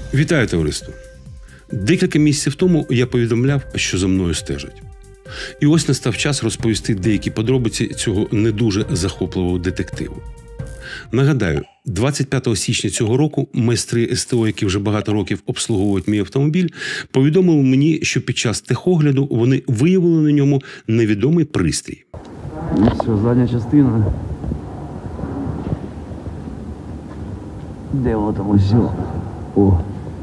Вітаю, товариство! Декілька місяців тому я повідомляв, що за мною стежать. І ось настав час розповісти деякі подробиці цього не дуже захопливого детективу. Нагадаю, 25 січня цього року майстри СТО, які вже багато років обслуговують мій автомобіль, повідомили мені, що під час техогляду вони виявили на ньому невідомий пристрій. Все, задня частина. Де воно там ось? О.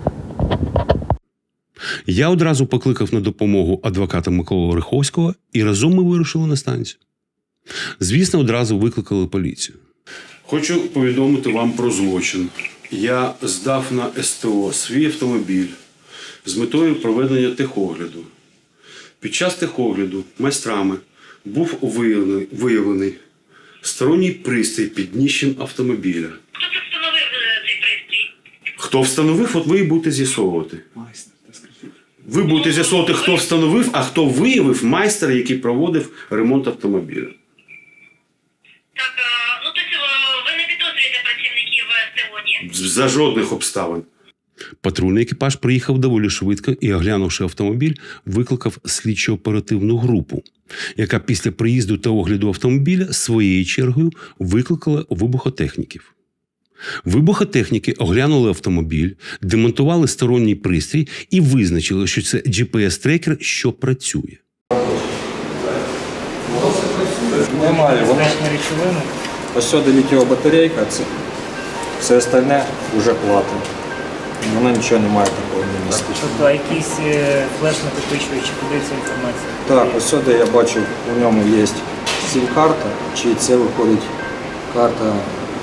Я одразу покликав на допомогу адвоката Миколу Риховського і разом ми вирушили на станцію. Звісно, одразу викликали поліцію. Хочу повідомити вам про злочин. Я здав на СТО свій автомобіль з метою проведення техогляду. Під час техогляду майстрами був виявлений сторонній пристрій під дніщем автомобіля. Хто це встановив цей пристрій? Хто встановив, от ви і будете з'ясовувати. Ви будете з'ясовувати, хто встановив, а хто виявив майстер, який проводив ремонт автомобіля. Так, ну то ви не підозрюєте працівників СТО, ні? За жодних обставин. Патрульний екіпаж приїхав доволі швидко і, оглянувши автомобіль, викликав слідчо-оперативну групу, яка після приїзду та огляду автомобіля своєю чергою викликала вибухотехніків. Вибухотехніки оглянули автомобіль, демонтували сторонній пристрій і визначили, що це GPS-трекер, що працює. Немає. Ось сюди літіова батарейка, все остальне вже плата. Вона нічого не має такого не містить. Тобто якісь флеш-накопичувачі, куди ця інформація? Так, ось сюди я бачу, у ньому є сім-карта, чи це виходить карта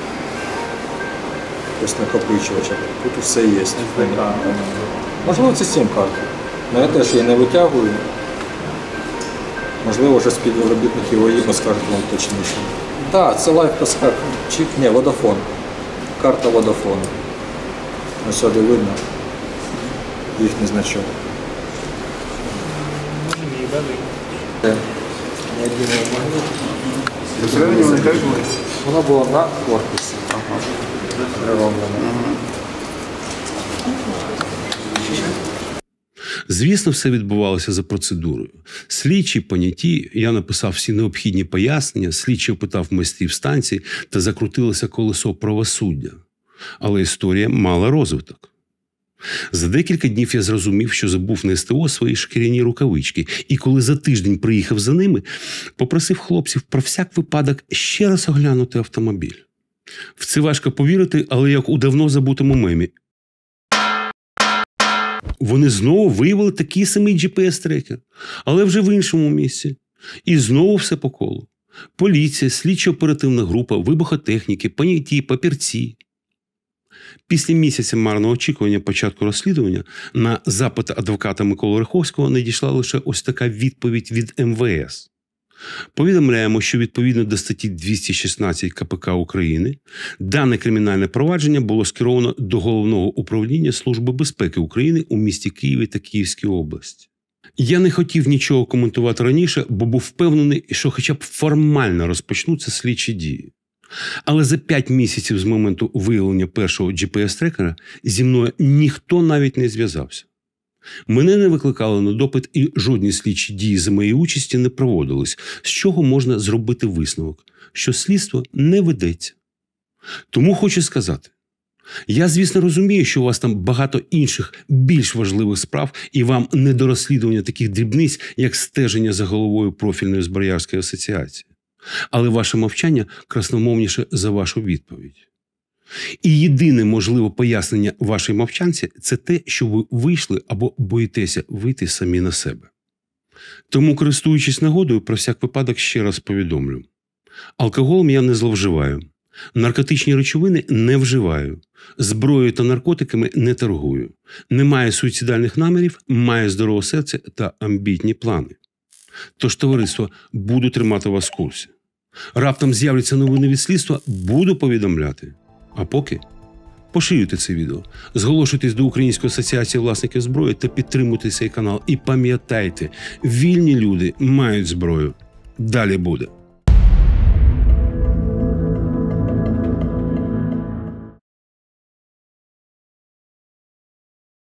ось накопичувача. Тут все є. Можливо, це сім-карта. Але я теж її не витягую. Можливо, вже співробітники ОІБа скажуть вам точніше. Так, це лайфпаска, чи ні, Vodafone. Карта Vodafone. Ось сюди видно їхній значок. Вона була на корпусі. Звісно, все відбувалося за процедурою. Слідчі поняті, я написав всі необхідні пояснення, слідчий опитав майстрів станції та закрутилося колесо правосуддя. Але історія мала розвиток. За декілька днів я зрозумів, що забув на СТО свої шкіряні рукавички, і коли за тиждень приїхав за ними, попросив хлопців про всяк випадок ще раз оглянути автомобіль. В це важко повірити, але як у давно забутому мемі. Вони знову виявили такий самий GPS-трекер, але вже в іншому місці. І знову все по колу. Поліція, слідчо-оперативна група, вибухотехніки, поняті, папірці. Після місяця марного очікування початку розслідування на запит адвоката Миколи Риховського надійшла лише ось така відповідь від МВС. Повідомляємо, що відповідно до статті 216 КПК України дане кримінальне провадження було скеровано до Головного управління Служби безпеки України у місті Києві та Київській області. Я не хотів нічого коментувати раніше, бо був впевнений, що хоча б формально розпочнуться слідчі дії. Але за 5 місяців з моменту виявлення першого GPS-трекера зі мною ніхто навіть не зв'язався. Мене не викликали на допит і жодні слідчі дії за моєї участі не проводились, з чого можна зробити висновок, що слідство не ведеться. Тому хочу сказати, я, звісно, розумію, що у вас там багато інших, більш важливих справ, і вам не до розслідування таких дрібниць, як стеження за головою профільної зброярської асоціації. Але ваше мовчання красномовніше за вашу відповідь. І єдине можливе пояснення вашій мовчанці – це те, що ви вийшли або боїтеся вийти самі на себе. Тому, користуючись нагодою, про всяк випадок ще раз повідомлю. Алкоголем я не зловживаю, наркотичні речовини не вживаю, зброєю та наркотиками не торгую, не маю суїцидальних намірів, маю здорове серце та амбітні плани. Тож, товариство, буду тримати вас в курсі. Раптом з'являться новини від слідства, буду повідомляти. А поки поширюйте це відео, зголошуйтесь до Української асоціації власників зброї та підтримуйте цей канал. І пам'ятайте, вільні люди мають зброю. Далі буде.